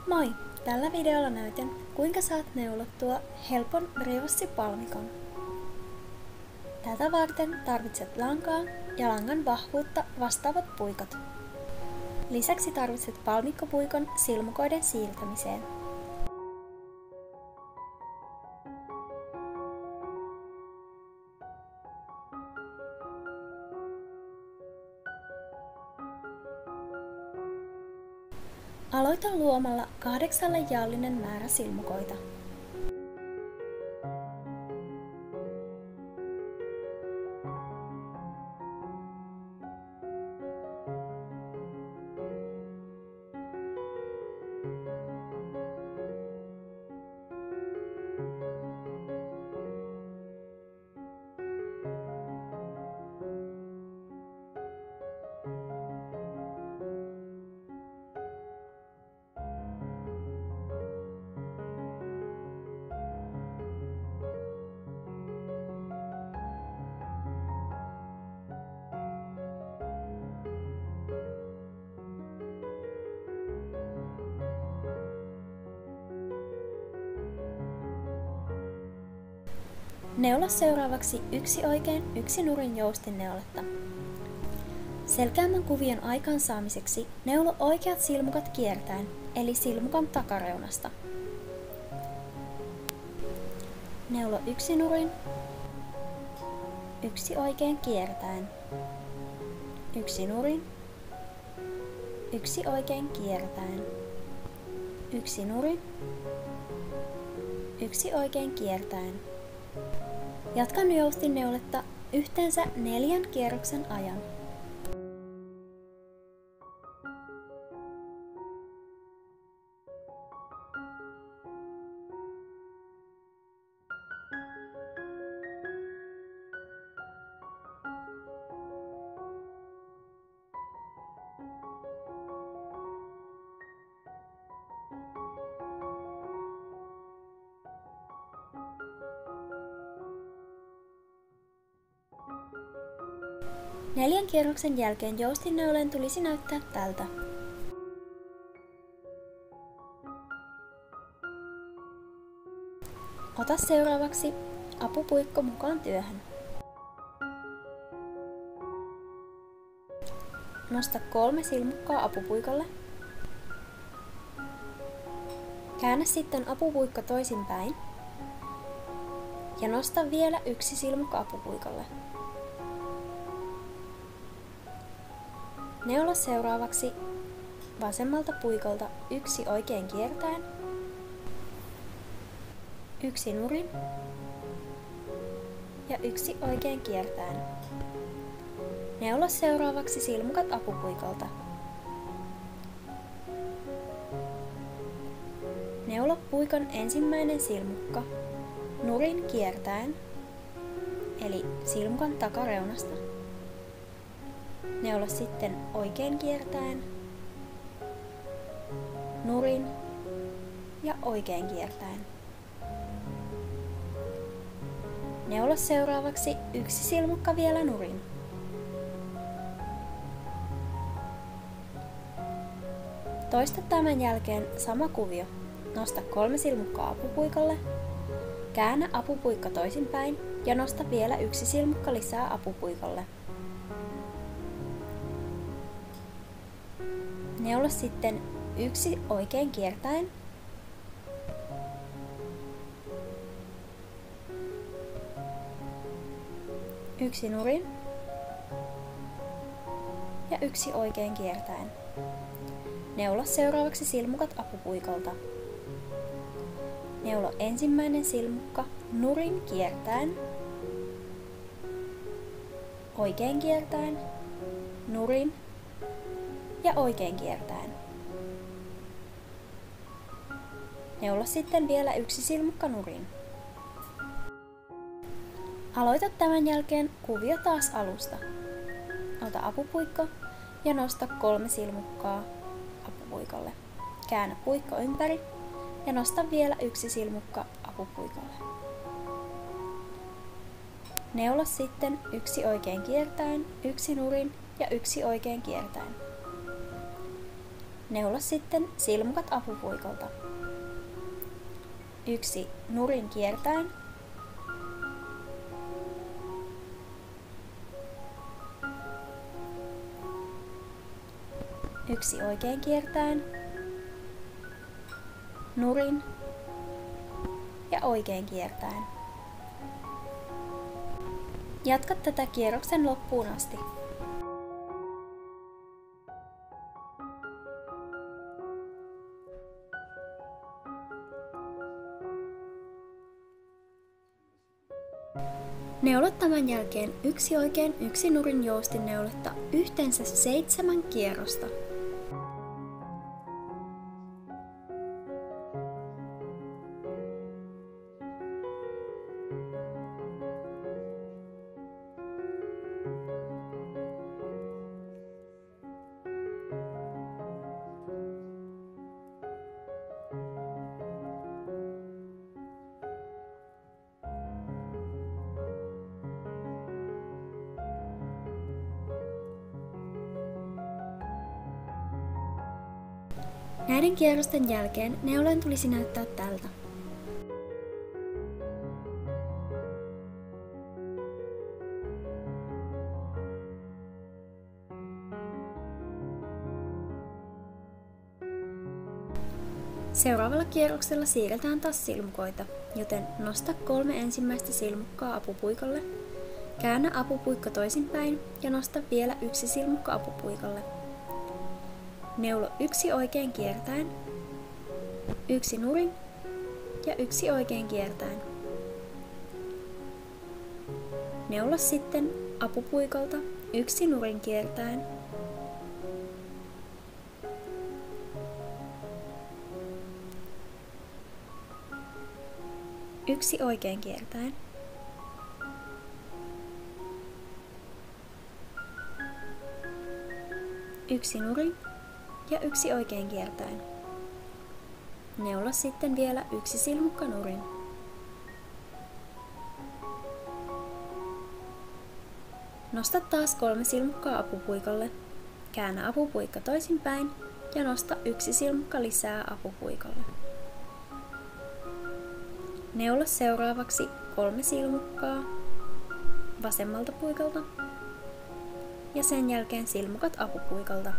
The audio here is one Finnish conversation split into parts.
Moi! Tällä videolla näytän, kuinka saat neulottua helpon revossipalmikon. Tätä varten tarvitset lankaa ja langan vahvuutta vastaavat puikot. Lisäksi tarvitset palmikkopuikon silmukoiden siirtämiseen. Aloita luomalla 8 jaallinen määrä silmukoita. Neula seuraavaksi yksi oikein, yksi nurin joustinneuletta. Selkeämmän kuvion aikaansaamiseksi neulo oikeat silmukat kiertäen, eli silmukan takareunasta. Neulo yksi nurin, yksi oikein kiertäen, yksi nurin, yksi oikein kiertäen, yksi nurin, yksi oikein kiertäen. Jatka joustinneuletta yhteensä 4 kierroksen ajan. Neljän kierroksen jälkeen joustinneuleen tulisi näyttää tältä. Ota seuraavaksi apupuikko mukaan työhön. Nosta 3 silmukkaa apupuikolle. Käännä sitten apupuikko toisinpäin. Ja nosta vielä 1 silmukka apupuikolle. Neula seuraavaksi vasemmalta puikolta 1 oikein kiertäen, 1 nurin ja 1 oikein kiertäen. Neula seuraavaksi silmukat apupuikolta. Neula puikon ensimmäinen silmukka nurin kiertäen, eli silmukan takareunasta. Neula sitten oikein kiertäen, nurin ja oikein kiertäen. Neula seuraavaksi 1 silmukka vielä nurin. Toista tämän jälkeen sama kuvio. Nosta 3 silmukkaa apupuikolle, käännä apupuikko toisinpäin ja nosta vielä 1 silmukka lisää apupuikolle. Neula sitten 1 oikein kiertäen, yksi nurin ja 1 oikein kiertäen. Neula seuraavaksi silmukat apupuikolta. Neula ensimmäinen silmukka nurin kiertäen, oikein kiertäen, nurin ja oikein kiertäen. Neula sitten vielä 1 silmukka nurin. Aloita tämän jälkeen kuvio taas alusta. Ota apupuikko ja nosta 3 silmukkaa apupuikolle. Käännä puikko ympäri ja nosta vielä 1 silmukka apupuikolle. Neula sitten 1 oikein kiertäen, 1 nurin ja 1 oikein kiertäen. Neula sitten silmukat apupuikolta. 1 nurin kiertäen. 1 oikein kiertäen. Nurin ja oikein kiertäen. Jatka tätä kierroksen loppuun asti. Neula tämän jälkeen 1 oikein 1 nurin joustinneuletta yhteensä 7 kierrosta. Näiden kierrosten jälkeen neulan tulisi näyttää tältä. Seuraavalla kierroksella siirretään taas silmukoita, joten nosta 3 ensimmäistä silmukkaa apupuikolle, käännä apupuikko toisinpäin ja nosta vielä 1 silmukka apupuikolle. Neulo 1 oikein kiertäen, 1 nurin ja 1 oikein kiertäen. Neulo sitten apupuikolta 1 nurin kiertäen, 1 oikein kiertäen. Yksi nurin ja 1 oikein kiertäen. Neula sitten vielä 1 silmukka nurin. Nosta taas 3 silmukkaa apupuikolle, käännä apupuikka toisinpäin ja nosta 1 silmukka lisää apupuikolle. Neula seuraavaksi 3 silmukkaa vasemmalta puikolta ja sen jälkeen silmukat apupuikolta.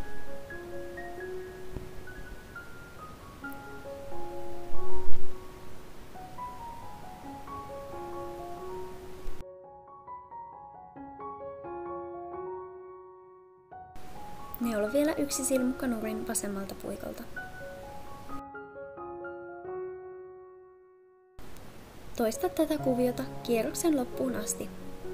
Neula vielä 1 silmukka nurin vasemmalta puikolta. Toista tätä kuviota kierroksen loppuun asti.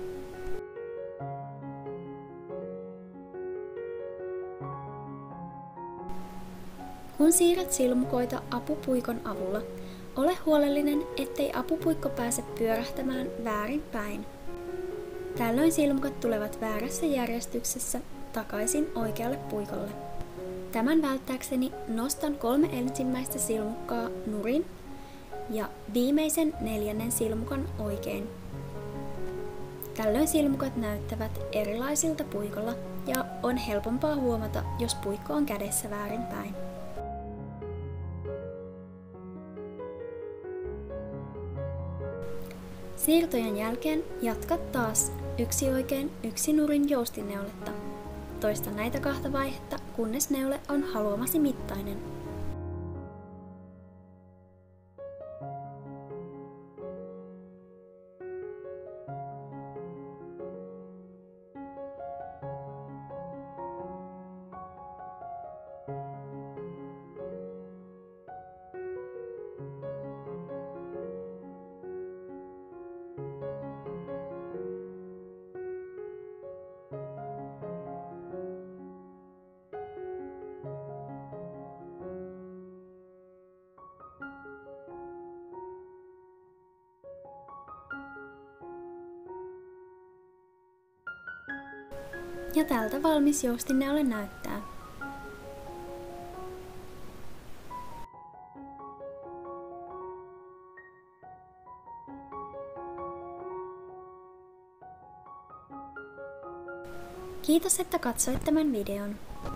Kun siirrät silmukoita apupuikon avulla, ole huolellinen, ettei apupuikko pääse pyörähtämään väärinpäin. Tällöin silmukat tulevat väärässä järjestyksessä takaisin oikealle puikolle. Tämän välttääkseni nostan 3 ensimmäistä silmukkaa nurin ja viimeisen 4. silmukan oikein. Tällöin silmukat näyttävät erilaisilta puikolla ja on helpompaa huomata, jos puikko on kädessä väärinpäin. Siirtojen jälkeen jatka taas 1 oikein 1 nurin joustinneuletta. Toista näitä 2 vaihetta, kunnes neule on haluamasi mittainen. Ja tältä valmis joustinneule näyttää. Kiitos, että katsoit tämän videon.